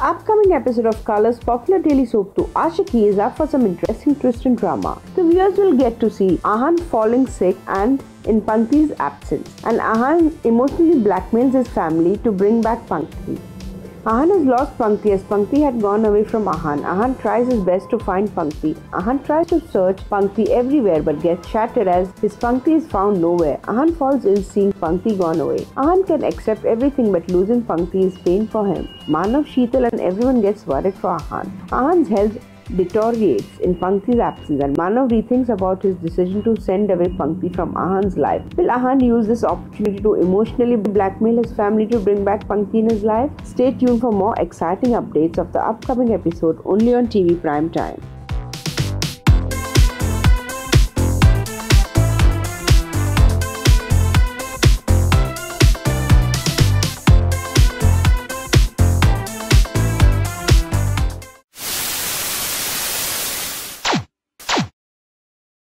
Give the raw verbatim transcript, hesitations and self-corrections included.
upcoming episode of Color's popular daily soap to Aashiqui is up for some interesting twist and drama. The viewers will get to see Ahan falling sick and in Pankti's absence, and Ahan emotionally blackmails his family to bring back Pankti. Ahan has lost Pankti as Pankti had gone away from Ahan. Ahan tries his best to find Pankti. Ahan tries to search Pankti everywhere but gets shattered as his Pankti is found nowhere. Ahan falls ill seeing Pankti gone away. Ahan can accept everything but losing Pankti is pain for him. Manav, Sheetal and everyone gets worried for Ahan. Ahan's health deteriorates in Pankti's absence and Manav rethinks about his decision to send away Pankti from Ahan's life. Will Ahan use this opportunity to emotionally blackmail his family to bring back Pankti in his life? Stay tuned for more exciting updates of the upcoming episode only on T V Prime Time.